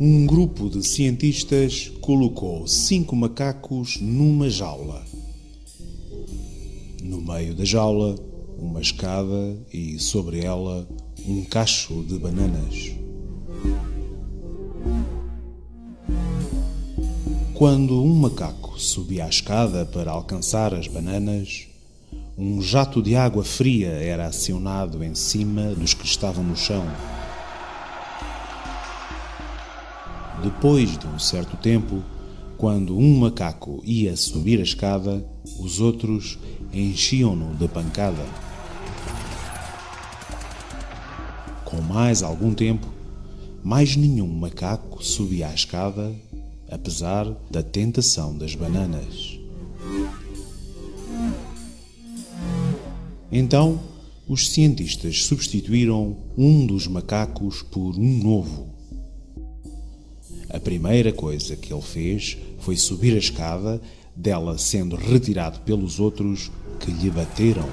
Um grupo de cientistas colocou 5 macacos numa jaula. No meio da jaula, uma escada e, sobre ela, um cacho de bananas. Quando um macaco subia a escada para alcançar as bananas, um jato de água fria era acionado em cima dos que estavam no chão. Depois de um certo tempo, quando um macaco ia subir a escada, os outros enchiam-no de pancada. Com mais algum tempo, mais nenhum macaco subia a escada, apesar da tentação das bananas. Então, os cientistas substituíram um dos macacos por um novo. A primeira coisa que ele fez foi subir a escada, dela sendo retirado pelos outros que lhe bateram.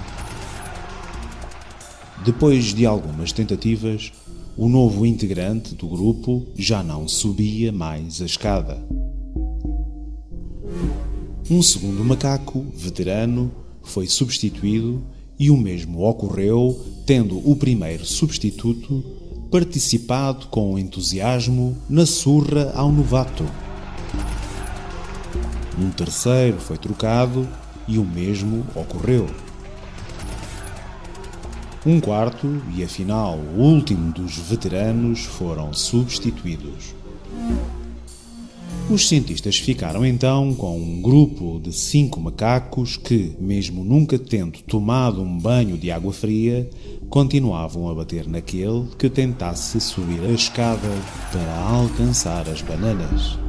Depois de algumas tentativas, o novo integrante do grupo já não subia mais a escada. Um segundo macaco, veterano, foi substituído e o mesmo ocorreu tendo o primeiro substituto participado com entusiasmo na surra ao novato. Um terceiro foi trocado e o mesmo ocorreu. Um quarto e, afinal, o último dos veteranos foram substituídos. Os cientistas ficaram então com um grupo de 5 macacos que, mesmo nunca tendo tomado um banho de água fria, continuavam a bater naquele que tentasse subir a escada para alcançar as bananas.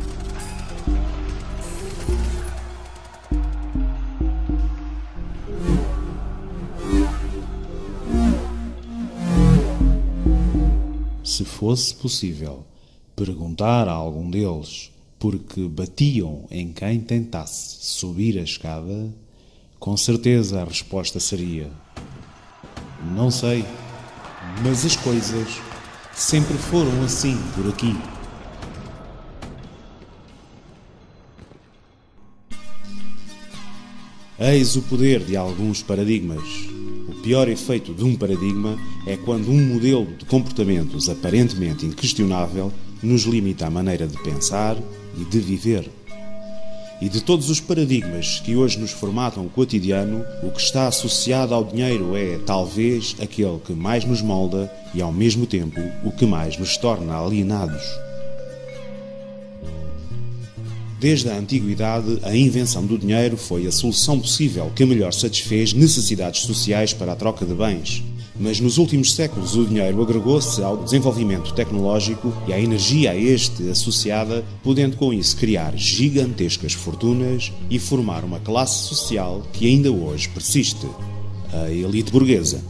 Se fosse possível perguntar a algum deles porque batiam em quem tentasse subir a escada, com certeza a resposta seria: não sei, mas as coisas sempre foram assim por aqui. Eis o poder de alguns paradigmas. O pior efeito de um paradigma é quando um modelo de comportamentos aparentemente inquestionável nos limita a maneira de pensar e de viver. E de todos os paradigmas que hoje nos formatam o cotidiano, o que está associado ao dinheiro é, talvez, aquele que mais nos molda e, ao mesmo tempo, o que mais nos torna alienados. Desde a antiguidade, a invenção do dinheiro foi a solução possível que melhor satisfez necessidades sociais para a troca de bens. Mas nos últimos séculos o dinheiro agregou-se ao desenvolvimento tecnológico e à energia a este associada, podendo com isso criar gigantescas fortunas e formar uma classe social que ainda hoje persiste: a elite burguesa.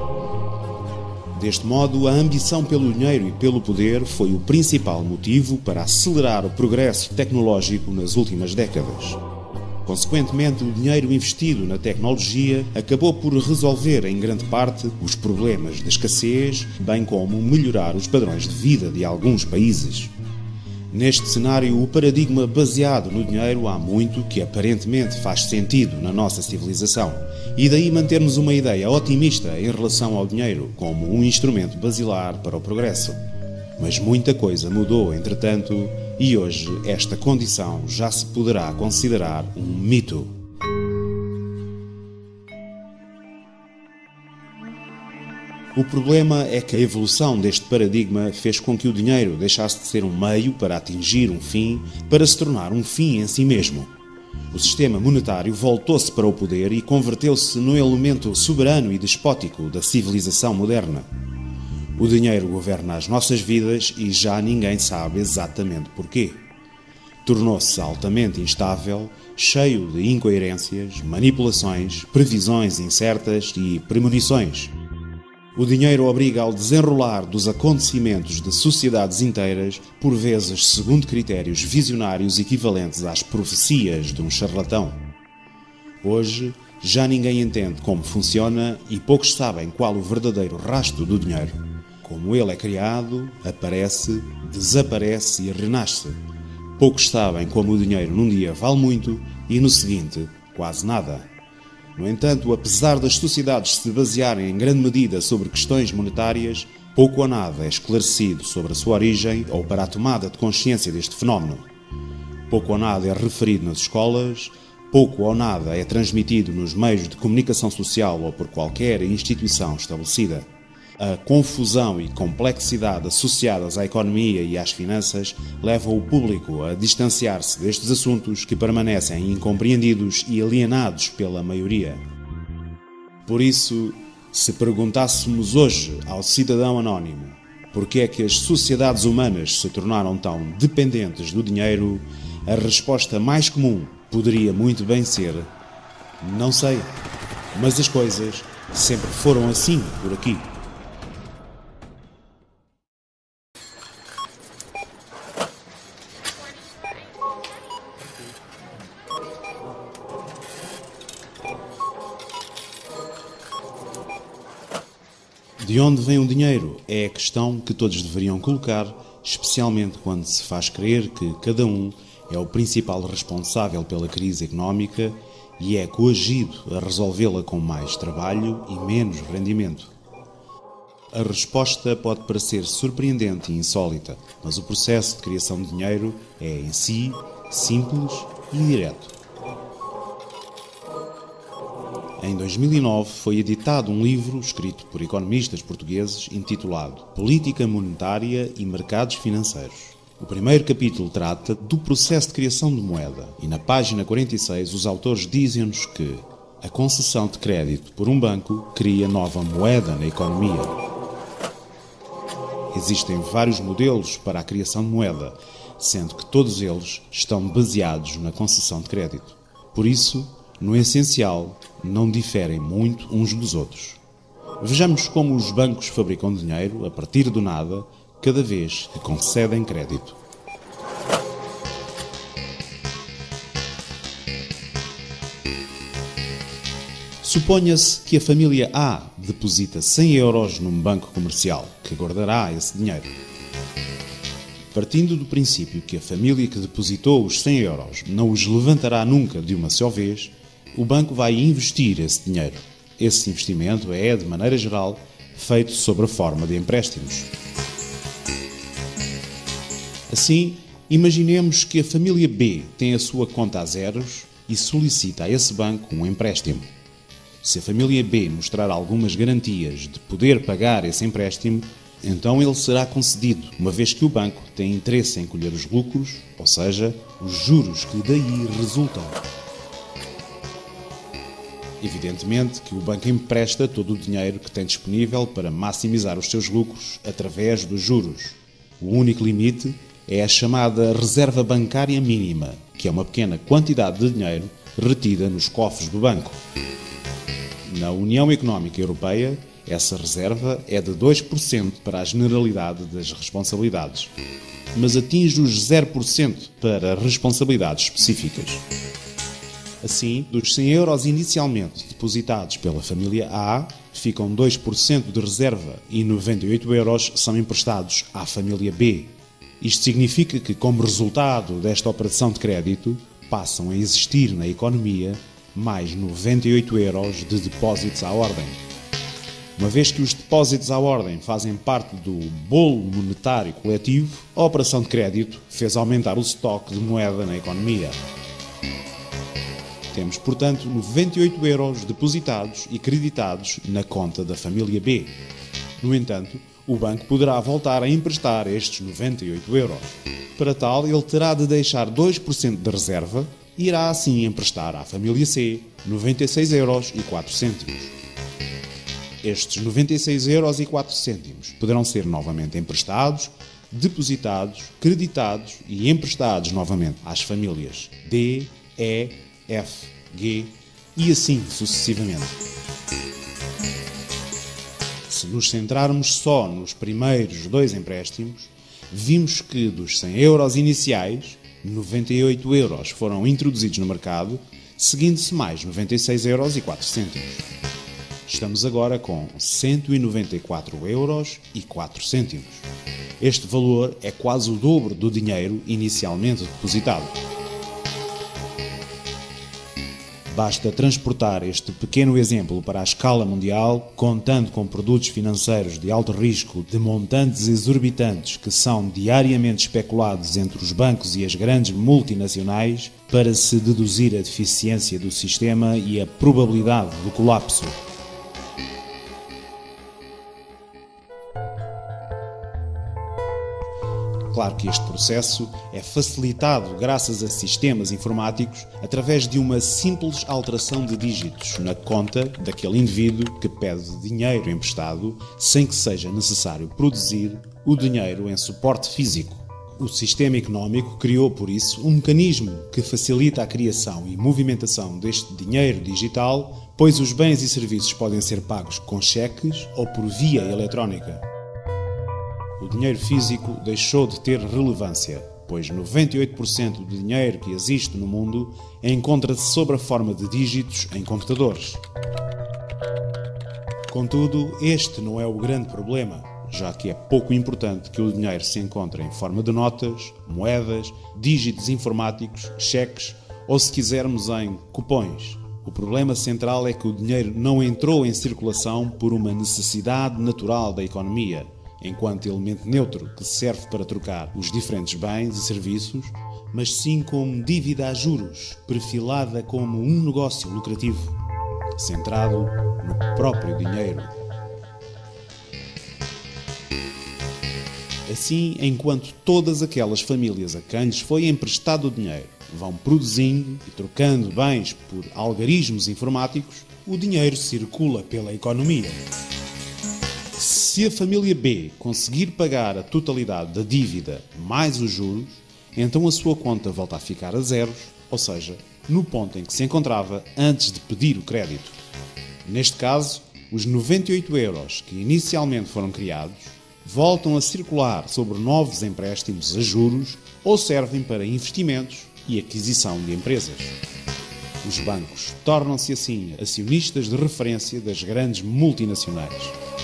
Deste modo, a ambição pelo dinheiro e pelo poder foi o principal motivo para acelerar o progresso tecnológico nas últimas décadas. Consequentemente, o dinheiro investido na tecnologia acabou por resolver, em grande parte, os problemas de escassez, bem como melhorar os padrões de vida de alguns países. Neste cenário, o paradigma baseado no dinheiro há muito que aparentemente faz sentido na nossa civilização, e daí mantermos uma ideia otimista em relação ao dinheiro como um instrumento basilar para o progresso. Mas muita coisa mudou, entretanto, e hoje esta condição já se poderá considerar um mito. O problema é que a evolução deste paradigma fez com que o dinheiro deixasse de ser um meio para atingir um fim, para se tornar um fim em si mesmo. O sistema monetário voltou-se para o poder e converteu-se no elemento soberano e despótico da civilização moderna. O dinheiro governa as nossas vidas e já ninguém sabe exatamente porquê. Tornou-se altamente instável, cheio de incoerências, manipulações, previsões incertas e premonições. O dinheiro obriga ao desenrolar dos acontecimentos de sociedades inteiras, por vezes segundo critérios visionários equivalentes às profecias de um charlatão. Hoje, já ninguém entende como funciona e poucos sabem qual o verdadeiro rastro do dinheiro. Como ele é criado, aparece, desaparece e renasce. Poucos sabem como o dinheiro num dia vale muito e no seguinte, quase nada. No entanto, apesar das sociedades se basearem em grande medida sobre questões monetárias, pouco ou nada é esclarecido sobre a sua origem ou para a tomada de consciência deste fenómeno. Pouco ou nada é referido nas escolas, pouco ou nada é transmitido nos meios de comunicação social ou por qualquer instituição estabelecida. A confusão e complexidade associadas à economia e às finanças levam o público a distanciar-se destes assuntos que permanecem incompreendidos e alienados pela maioria. Por isso, se perguntássemos hoje ao cidadão anónimo por que é que as sociedades humanas se tornaram tão dependentes do dinheiro, a resposta mais comum poderia muito bem ser: não sei, mas as coisas sempre foram assim por aqui. De onde vem o dinheiro é a questão que todos deveriam colocar, especialmente quando se faz crer que cada um é o principal responsável pela crise económica e é coagido a resolvê-la com mais trabalho e menos rendimento. A resposta pode parecer surpreendente e insólita, mas o processo de criação de dinheiro é, em si, simples e direto. Em 2009 foi editado um livro escrito por economistas portugueses intitulado Política Monetária e Mercados Financeiros. O primeiro capítulo trata do processo de criação de moeda e na página 46 os autores dizem-nos que a concessão de crédito por um banco cria nova moeda na economia. Existem vários modelos para a criação de moeda, sendo que todos eles estão baseados na concessão de crédito. Por isso, no essencial, não diferem muito uns dos outros. Vejamos como os bancos fabricam dinheiro a partir do nada, cada vez que concedem crédito. Suponha-se que a família A deposita 100 euros num banco comercial, que guardará esse dinheiro. Partindo do princípio que a família que depositou os 100 euros não os levantará nunca de uma só vez, o banco vai investir esse dinheiro. Esse investimento é, de maneira geral, feito sob a forma de empréstimos. Assim, imaginemos que a família B tem a sua conta a zeros e solicita a esse banco um empréstimo. Se a família B mostrar algumas garantias de poder pagar esse empréstimo, então ele será concedido, uma vez que o banco tem interesse em colher os lucros, ou seja, os juros que daí resultam. Evidentemente que o banco empresta todo o dinheiro que tem disponível para maximizar os seus lucros através dos juros. O único limite é a chamada reserva bancária mínima, que é uma pequena quantidade de dinheiro retida nos cofres do banco. Na União Económica Europeia, essa reserva é de 2% para a generalidade das responsabilidades, mas atinge os 0% para responsabilidades específicas. Assim, dos 100 euros inicialmente depositados pela família A, ficam 2% de reserva e 98 euros são emprestados à família B. Isto significa que, como resultado desta operação de crédito, passam a existir na economia mais 98 euros de depósitos à ordem. Uma vez que os depósitos à ordem fazem parte do bolo monetário coletivo, a operação de crédito fez aumentar o estoque de moeda na economia. Temos, portanto, 98 euros depositados e creditados na conta da família B. No entanto, o banco poderá voltar a emprestar estes 98 euros. Para tal, ele terá de deixar 2% de reserva e irá assim emprestar à família C 96 euros e 4 cêntimos. Estes 96 euros e 4 cêntimos poderão ser novamente emprestados, depositados, creditados e emprestados novamente às famílias D, E, F, G e assim sucessivamente. Se nos centrarmos só nos primeiros dois empréstimos, vimos que dos 100 euros iniciais, 98 euros foram introduzidos no mercado, seguindo-se mais 96 euros e 4 cêntimos. Estamos agora com 194,04 €. Este valor é quase o dobro do dinheiro inicialmente depositado. Basta transportar este pequeno exemplo para a escala mundial, contando com produtos financeiros de alto risco de montantes exorbitantes que são diariamente especulados entre os bancos e as grandes multinacionais, para se deduzir a deficiência do sistema e a probabilidade do colapso. Claro que este processo é facilitado graças a sistemas informáticos através de uma simples alteração de dígitos na conta daquele indivíduo que pede dinheiro emprestado, sem que seja necessário produzir o dinheiro em suporte físico. O sistema económico criou, por isso, um mecanismo que facilita a criação e movimentação deste dinheiro digital, pois os bens e serviços podem ser pagos com cheques ou por via eletrónica. O dinheiro físico deixou de ter relevância, pois 98% do dinheiro que existe no mundo encontra-se sob a forma de dígitos em computadores. Contudo, este não é o grande problema, já que é pouco importante que o dinheiro se encontre em forma de notas, moedas, dígitos informáticos, cheques ou, se quisermos, em cupões. O problema central é que o dinheiro não entrou em circulação por uma necessidade natural da economia, enquanto elemento neutro que serve para trocar os diferentes bens e serviços, mas sim como dívida a juros, perfilada como um negócio lucrativo, centrado no próprio dinheiro. Assim, enquanto todas aquelas famílias a quem lhes foi emprestado o dinheiro vão produzindo e trocando bens por algarismos informáticos, o dinheiro circula pela economia. Se a família B conseguir pagar a totalidade da dívida mais os juros, então a sua conta volta a ficar a zeros, ou seja, no ponto em que se encontrava antes de pedir o crédito. Neste caso, os 98 € que inicialmente foram criados voltam a circular sobre novos empréstimos a juros ou servem para investimentos e aquisição de empresas. Os bancos tornam-se assim acionistas de referência das grandes multinacionais.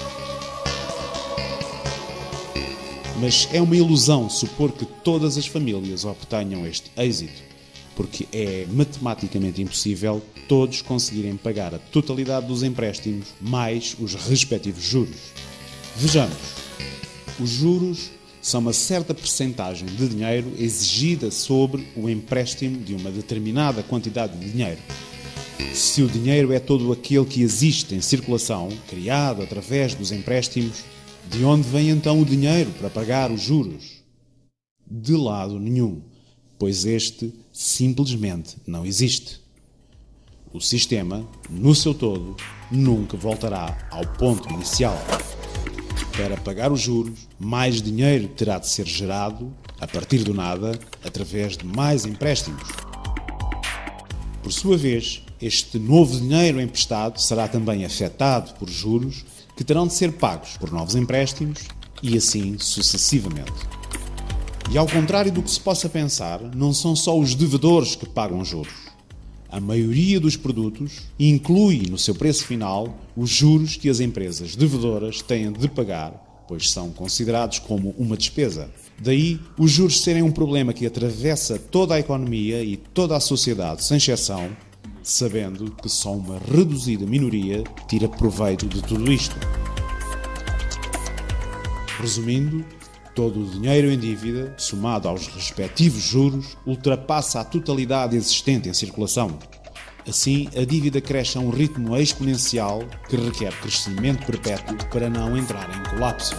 Mas é uma ilusão supor que todas as famílias obtenham este êxito, porque é matematicamente impossível todos conseguirem pagar a totalidade dos empréstimos mais os respectivos juros. Vejamos, os juros são uma certa percentagem de dinheiro exigida sobre o empréstimo de uma determinada quantidade de dinheiro. Se o dinheiro é todo aquele que existe em circulação, criado através dos empréstimos, de onde vem então o dinheiro para pagar os juros? De lado nenhum, pois este simplesmente não existe. O sistema, no seu todo, nunca voltará ao ponto inicial. Para pagar os juros, mais dinheiro terá de ser gerado, a partir do nada, através de mais empréstimos. Por sua vez, este novo dinheiro emprestado será também afetado por juros que terão de ser pagos por novos empréstimos e assim sucessivamente. E ao contrário do que se possa pensar, não são só os devedores que pagam juros. A maioria dos produtos inclui no seu preço final os juros que as empresas devedoras têm de pagar, pois são considerados como uma despesa. Daí, os juros serem um problema que atravessa toda a economia e toda a sociedade, sem exceção, sabendo que só uma reduzida minoria tira proveito de tudo isto. Resumindo, todo o dinheiro em dívida, somado aos respectivos juros, ultrapassa a totalidade existente em circulação. Assim, a dívida cresce a um ritmo exponencial que requer crescimento perpétuo para não entrar em colapso.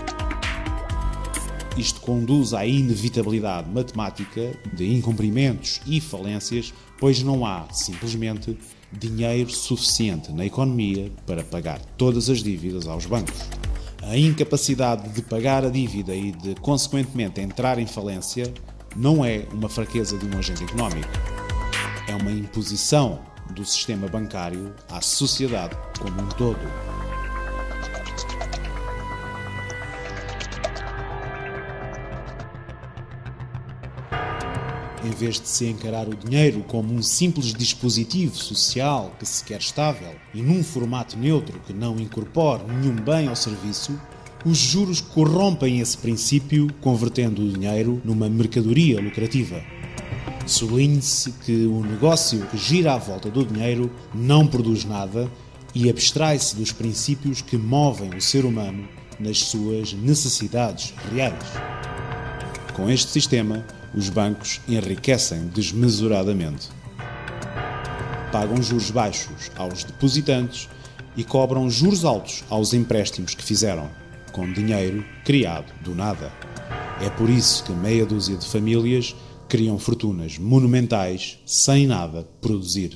Isto conduz à inevitabilidade matemática de incumprimentos e falências, pois não há, simplesmente, dinheiro suficiente na economia para pagar todas as dívidas aos bancos. A incapacidade de pagar a dívida e de, consequentemente, entrar em falência não é uma fraqueza de um agente económico. É uma imposição do sistema bancário à sociedade como um todo. vez de se encarar o dinheiro como um simples dispositivo social que se quer estável e num formato neutro que não incorpore nenhum bem ou serviço, os juros corrompem esse princípio, convertendo o dinheiro numa mercadoria lucrativa. Sublinhe-se que o negócio que gira à volta do dinheiro não produz nada e abstrai-se dos princípios que movem o ser humano nas suas necessidades reais. Com este sistema, os bancos enriquecem desmesuradamente. Pagam juros baixos aos depositantes e cobram juros altos aos empréstimos que fizeram, com dinheiro criado do nada. É por isso que meia dúzia de famílias criam fortunas monumentais sem nada produzir.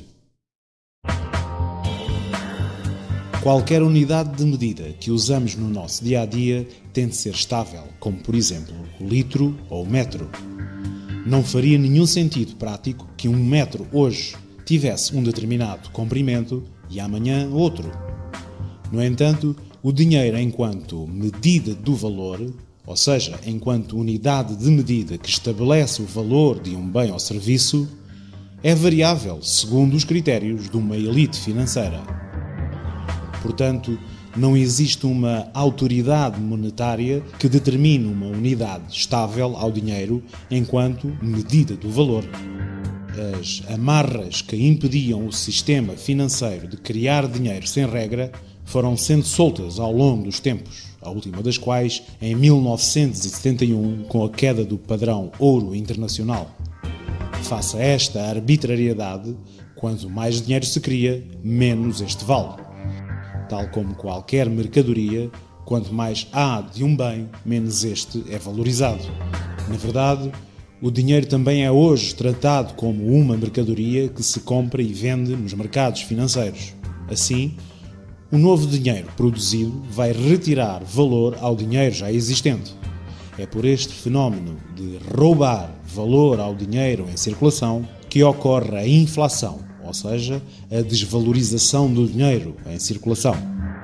Qualquer unidade de medida que usamos no nosso dia-a-dia tem de ser estável, como por exemplo o litro ou o metro. Não faria nenhum sentido prático que um metro hoje tivesse um determinado comprimento e amanhã outro. No entanto, o dinheiro enquanto medida do valor, ou seja, enquanto unidade de medida que estabelece o valor de um bem ou serviço, é variável segundo os critérios de uma elite financeira. Portanto, não existe uma autoridade monetária que determine uma unidade estável ao dinheiro enquanto medida do valor. As amarras que impediam o sistema financeiro de criar dinheiro sem regra foram sendo soltas ao longo dos tempos, a última das quais em 1971, com a queda do padrão ouro internacional. Face a esta arbitrariedade, quanto mais dinheiro se cria, menos este vale. Tal como qualquer mercadoria, quanto mais há de um bem, menos este é valorizado. Na verdade, o dinheiro também é hoje tratado como uma mercadoria que se compra e vende nos mercados financeiros. Assim, o novo dinheiro produzido vai retirar valor ao dinheiro já existente. É por este fenómeno de roubar valor ao dinheiro em circulação que ocorre a inflação, ou seja, a desvalorização do dinheiro em circulação.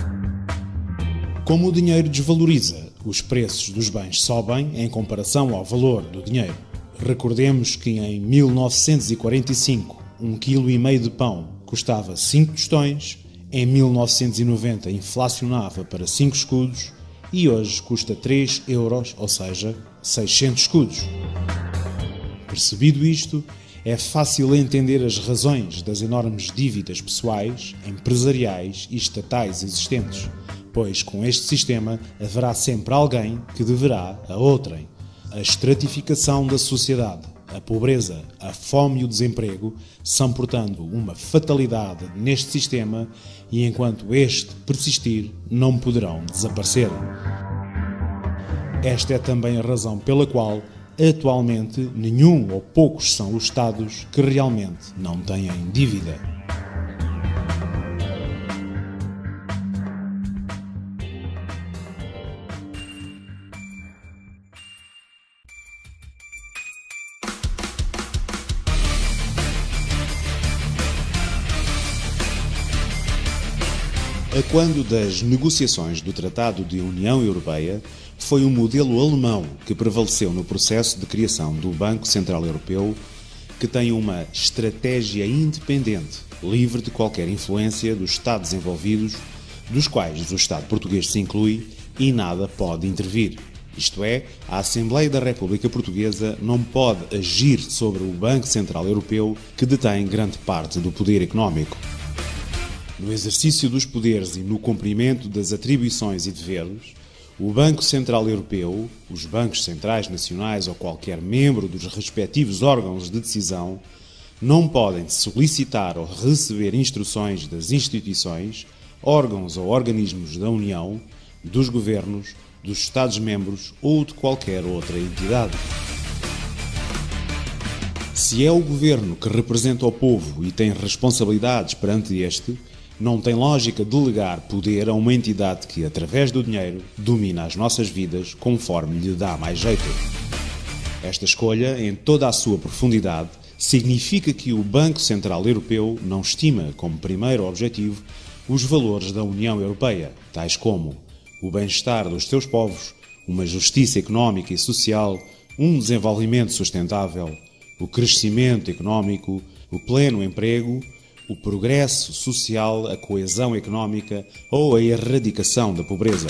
Como o dinheiro desvaloriza, os preços dos bens sobem em comparação ao valor do dinheiro. Recordemos que em 1945, 1,5 kg de pão custava 5 tostões, em 1990 inflacionava para 5 escudos e hoje custa 3 euros, ou seja, 600 escudos. Percebido isto, é fácil entender as razões das enormes dívidas pessoais, empresariais e estatais existentes, pois com este sistema haverá sempre alguém que deverá a outrem. A estratificação da sociedade, a pobreza, a fome e o desemprego são, portanto, uma fatalidade neste sistema e enquanto este persistir, não poderão desaparecer. Esta é também a razão pela qual atualmente, nenhum ou poucos são os Estados que realmente não têm dívida. A quando das negociações do Tratado de União Europeia, foi o modelo alemão que prevaleceu no processo de criação do Banco Central Europeu, que tem uma estratégia independente, livre de qualquer influência dos Estados envolvidos, dos quais o Estado português se inclui, e nada pode intervir. Isto é, a Assembleia da República Portuguesa não pode agir sobre o Banco Central Europeu, que detém grande parte do poder económico. No exercício dos poderes e no cumprimento das atribuições e deveres, o Banco Central Europeu, os bancos centrais nacionais ou qualquer membro dos respectivos órgãos de decisão não podem solicitar ou receber instruções das instituições, órgãos ou organismos da União, dos governos, dos Estados-membros ou de qualquer outra entidade. Se é o governo que representa o povo e tem responsabilidades perante este, não tem lógica delegar poder a uma entidade que, através do dinheiro, domina as nossas vidas conforme lhe dá mais jeito. Esta escolha, em toda a sua profundidade, significa que o Banco Central Europeu não estima como primeiro objetivo os valores da União Europeia, tais como o bem-estar dos seus povos, uma justiça económica e social, um desenvolvimento sustentável, o crescimento económico, o pleno emprego, o progresso social, a coesão económica ou a erradicação da pobreza.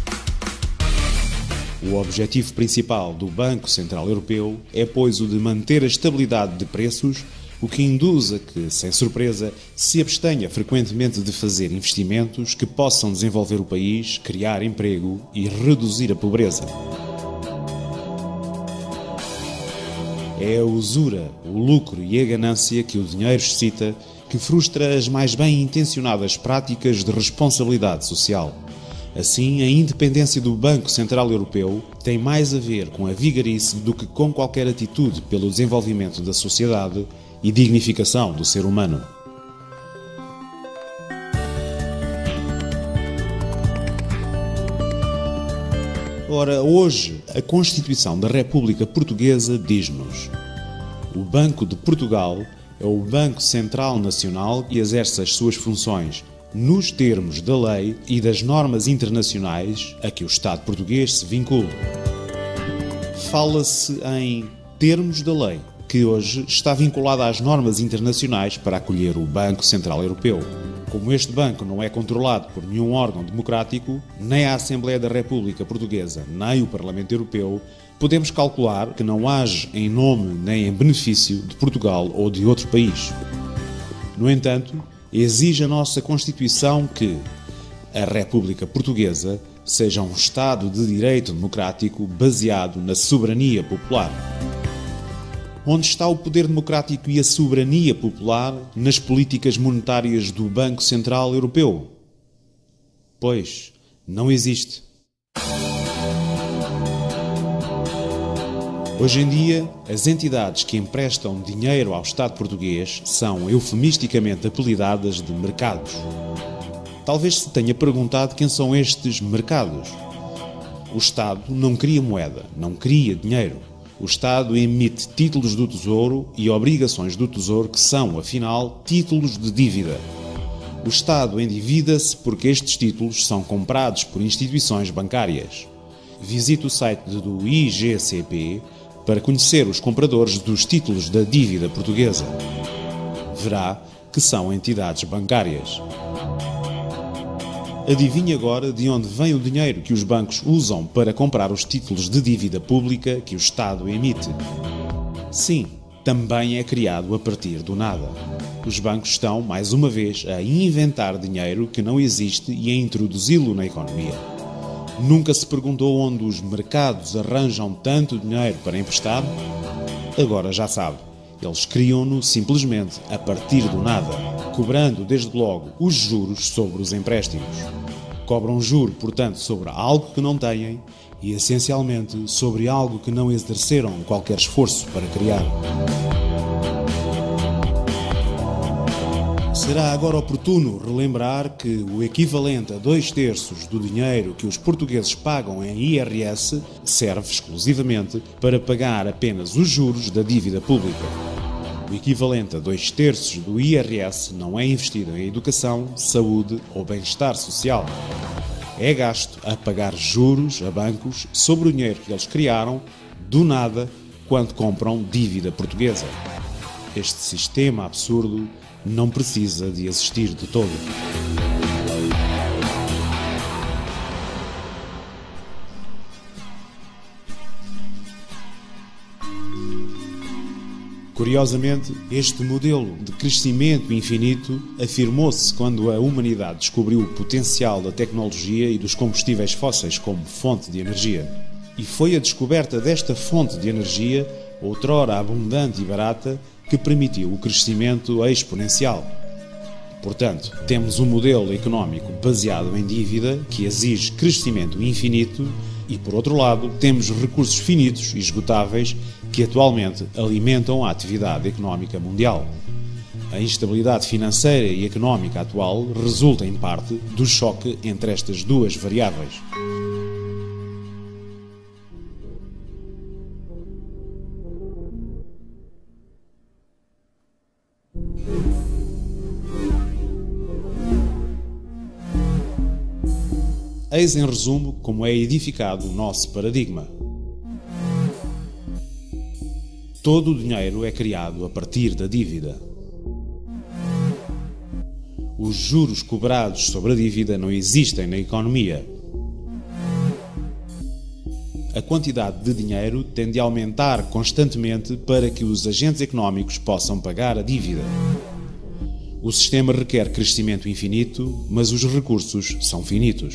O objetivo principal do Banco Central Europeu é, pois, o de manter a estabilidade de preços, o que induz a que, sem surpresa, se abstenha frequentemente de fazer investimentos que possam desenvolver o país, criar emprego e reduzir a pobreza. É a usura, o lucro e a ganância que o dinheiro excita que frustra as mais bem-intencionadas práticas de responsabilidade social. Assim, a independência do Banco Central Europeu tem mais a ver com a vigarice do que com qualquer atitude pelo desenvolvimento da sociedade e dignificação do ser humano. Ora, hoje, a Constituição da República Portuguesa diz-nos: o Banco de Portugal é o Banco Central Nacional e exerce as suas funções nos termos da lei e das normas internacionais a que o Estado português se vincula. Fala-se em termos da lei, que hoje está vinculada às normas internacionais para acolher o Banco Central Europeu. Como este banco não é controlado por nenhum órgão democrático, nem a Assembleia da República Portuguesa, nem o Parlamento Europeu, podemos calcular que não age em nome nem em benefício de Portugal ou de outro país. No entanto, exige a nossa Constituição que a República Portuguesa seja um Estado de direito democrático baseado na soberania popular. Onde está o poder democrático e a soberania popular nas políticas monetárias do Banco Central Europeu? Pois, não existe. Hoje em dia, as entidades que emprestam dinheiro ao Estado português são eufemisticamente apelidadas de mercados. Talvez se tenha perguntado quem são estes mercados. O Estado não cria moeda, não cria dinheiro. O Estado emite títulos do Tesouro e obrigações do Tesouro que são, afinal, títulos de dívida. O Estado endivida-se porque estes títulos são comprados por instituições bancárias. Visite o site do IGCP para conhecer os compradores dos títulos da dívida portuguesa. Verá que são entidades bancárias. Adivinhe agora de onde vem o dinheiro que os bancos usam para comprar os títulos de dívida pública que o Estado emite. Sim, também é criado a partir do nada. Os bancos estão, mais uma vez, a inventar dinheiro que não existe e a introduzi-lo na economia. Nunca se perguntou onde os mercados arranjam tanto dinheiro para emprestar? Agora já sabe. Eles criam-no simplesmente a partir do nada, cobrando desde logo os juros sobre os empréstimos. Cobram juro, portanto, sobre algo que não têm e, essencialmente, sobre algo que não exerceram qualquer esforço para criar. Será agora oportuno relembrar que o equivalente a 2/3 do dinheiro que os portugueses pagam em IRS serve exclusivamente para pagar apenas os juros da dívida pública. O equivalente a 2/3 do IRS não é investido em educação, saúde ou bem-estar social. É gasto a pagar juros a bancos sobre o dinheiro que eles criaram do nada quando compram dívida portuguesa. Este sistema absurdo não precisa de existir de todo. Curiosamente, este modelo de crescimento infinito afirmou-se quando a humanidade descobriu o potencial da tecnologia e dos combustíveis fósseis como fonte de energia. E foi a descoberta desta fonte de energia, outrora abundante e barata, que permitiu o crescimento exponencial. Portanto, temos um modelo económico baseado em dívida que exige crescimento infinito e, por outro lado, temos recursos finitos e esgotáveis que atualmente alimentam a atividade económica mundial. A instabilidade financeira e económica atual resulta, em parte, do choque entre estas duas variáveis. Eis em resumo como é edificado o nosso paradigma. Todo o dinheiro é criado a partir da dívida. Os juros cobrados sobre a dívida não existem na economia. A quantidade de dinheiro tende a aumentar constantemente para que os agentes económicos possam pagar a dívida. O sistema requer crescimento infinito, mas os recursos são finitos.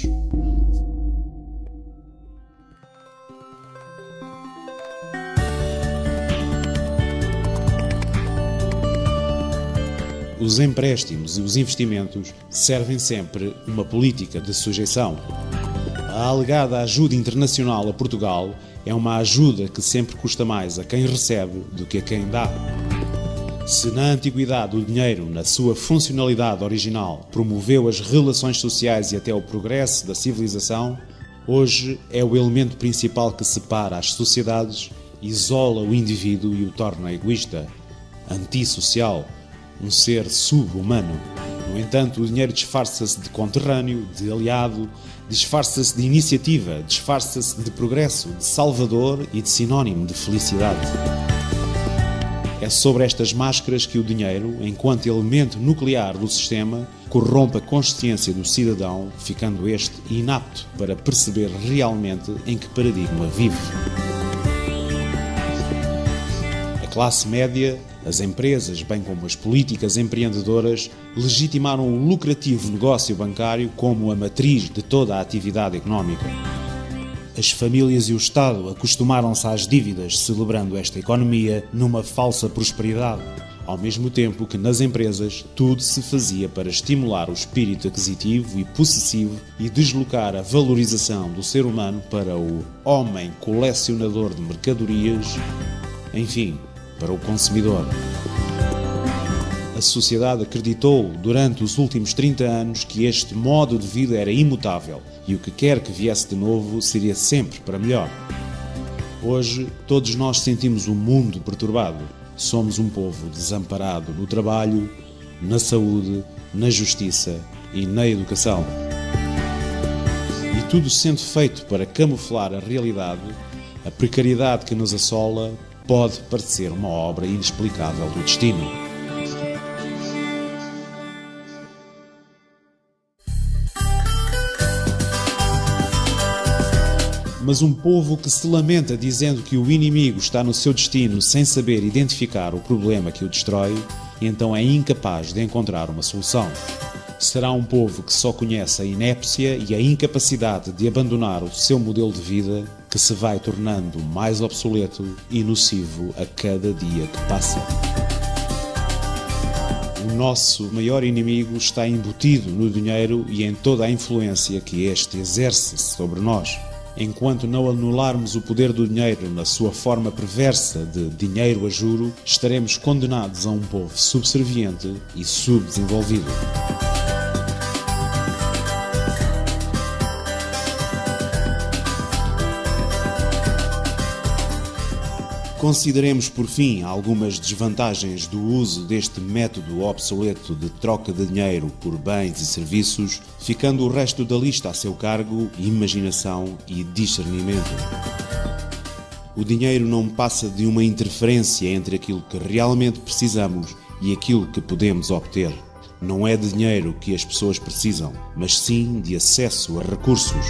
Os empréstimos e os investimentos servem sempre uma política de sujeição. A alegada ajuda internacional a Portugal é uma ajuda que sempre custa mais a quem recebe do que a quem dá. Se na antiguidade o dinheiro, na sua funcionalidade original, promoveu as relações sociais e até o progresso da civilização, hoje é o elemento principal que separa as sociedades, isola o indivíduo e o torna egoísta, antissocial, um ser sub-humano. No entanto, o dinheiro disfarça-se de conterrâneo, de aliado, disfarça-se de iniciativa, disfarça-se de progresso, de salvador e de sinónimo de felicidade. É sobre estas máscaras que o dinheiro, enquanto elemento nuclear do sistema, corrompe a consciência do cidadão, ficando este inapto para perceber realmente em que paradigma vive. A classe média, as empresas, bem como as políticas empreendedoras, legitimaram o lucrativo negócio bancário como a matriz de toda a atividade económica. As famílias e o Estado acostumaram-se às dívidas, celebrando esta economia numa falsa prosperidade, ao mesmo tempo que nas empresas tudo se fazia para estimular o espírito aquisitivo e possessivo e deslocar a valorização do ser humano para o homem colecionador de mercadorias, enfim, para o consumidor. A sociedade acreditou durante os últimos 30 anos que este modo de vida era imutável e o que quer que viesse de novo seria sempre para melhor. Hoje, todos nós sentimos o mundo perturbado. Somos um povo desamparado no trabalho, na saúde, na justiça e na educação. E tudo sendo feito para camuflar a realidade, a precariedade que nos assola pode parecer uma obra inexplicável do destino. Mas um povo que se lamenta dizendo que o inimigo está no seu destino sem saber identificar o problema que o destrói, então é incapaz de encontrar uma solução. Será um povo que só conhece a inépcia e a incapacidade de abandonar o seu modelo de vida, que se vai tornando mais obsoleto e nocivo a cada dia que passa. O nosso maior inimigo está embutido no dinheiro e em toda a influência que este exerce sobre nós. Enquanto não anularmos o poder do dinheiro na sua forma perversa de dinheiro a juro, estaremos condenados a um povo subserviente e subdesenvolvido. Consideremos, por fim, algumas desvantagens do uso deste método obsoleto de troca de dinheiro por bens e serviços, ficando o resto da lista a seu cargo, imaginação e discernimento. O dinheiro não passa de uma interferência entre aquilo que realmente precisamos e aquilo que podemos obter. Não é de dinheiro que as pessoas precisam, mas sim de acesso a recursos.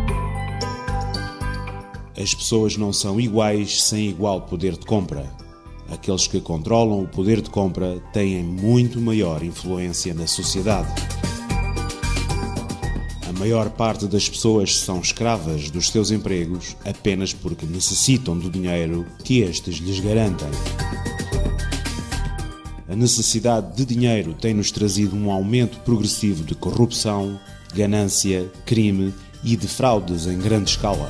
As pessoas não são iguais sem igual poder de compra. Aqueles que controlam o poder de compra têm muito maior influência na sociedade. A maior parte das pessoas são escravas dos seus empregos apenas porque necessitam do dinheiro que estes lhes garantem. A necessidade de dinheiro tem-nos trazido um aumento progressivo de corrupção, ganância, crime e de fraudes em grande escala.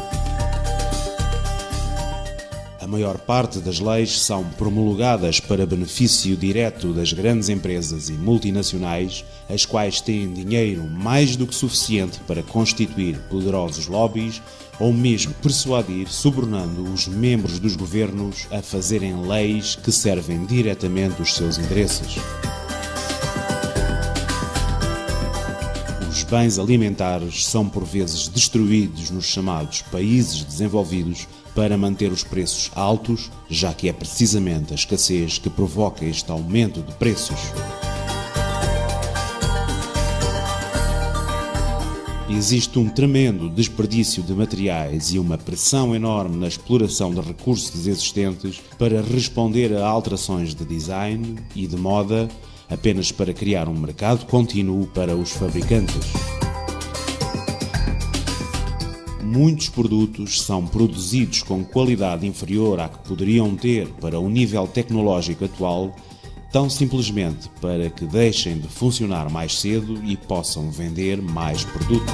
A maior parte das leis são promulgadas para benefício direto das grandes empresas e multinacionais, as quais têm dinheiro mais do que suficiente para constituir poderosos lobbies ou mesmo persuadir, subornando os membros dos governos a fazerem leis que servem diretamente os seus interesses. Os bens alimentares são por vezes destruídos nos chamados países desenvolvidos para manter os preços altos, já que é precisamente a escassez que provoca este aumento de preços. Existe um tremendo desperdício de materiais e uma pressão enorme na exploração de recursos existentes para responder a alterações de design e de moda, apenas para criar um mercado contínuo para os fabricantes. Muitos produtos são produzidos com qualidade inferior à que poderiam ter para o nível tecnológico atual, tão simplesmente para que deixem de funcionar mais cedo e possam vender mais produtos.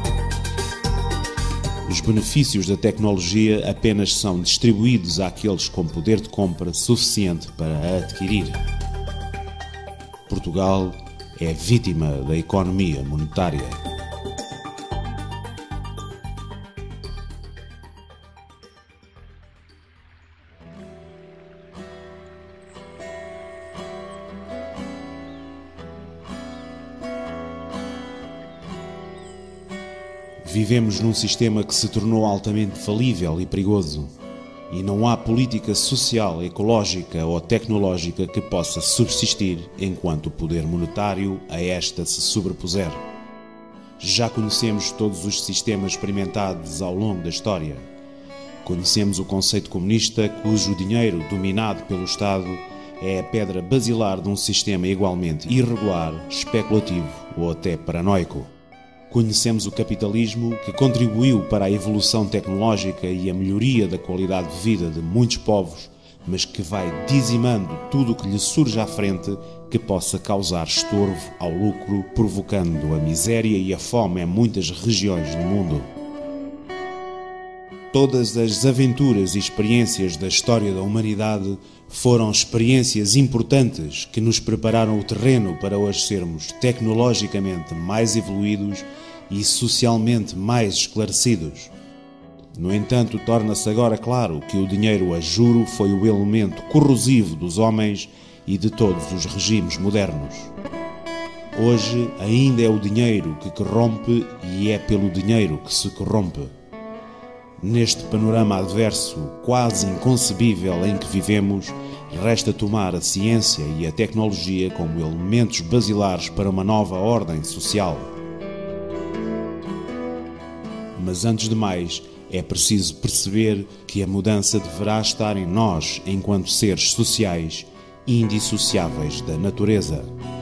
Os benefícios da tecnologia apenas são distribuídos àqueles com poder de compra suficiente para a adquirir. Portugal é vítima da economia monetária. Vivemos num sistema que se tornou altamente falível e perigoso, e não há política social, ecológica ou tecnológica que possa subsistir enquanto o poder monetário a esta se sobrepuser. Já conhecemos todos os sistemas experimentados ao longo da história. Conhecemos o conceito comunista, cujo dinheiro, dominado pelo Estado, é a pedra basilar de um sistema igualmente irregular, especulativo ou até paranoico. Conhecemos o capitalismo, que contribuiu para a evolução tecnológica e a melhoria da qualidade de vida de muitos povos, mas que vai dizimando tudo o que lhe surge à frente que possa causar estorvo ao lucro, provocando a miséria e a fome em muitas regiões do mundo. Todas as aventuras e experiências da história da humanidade foram experiências importantes que nos prepararam o terreno para hoje sermos tecnologicamente mais evoluídos e socialmente mais esclarecidos. No entanto, torna-se agora claro que o dinheiro a juro foi o elemento corrosivo dos homens e de todos os regimes modernos. Hoje ainda é o dinheiro que corrompe e é pelo dinheiro que se corrompe. Neste panorama adverso, quase inconcebível em que vivemos, resta tomar a ciência e a tecnologia como elementos basilares para uma nova ordem social. Mas antes de mais, é preciso perceber que a mudança deverá estar em nós enquanto seres sociais, indissociáveis da natureza.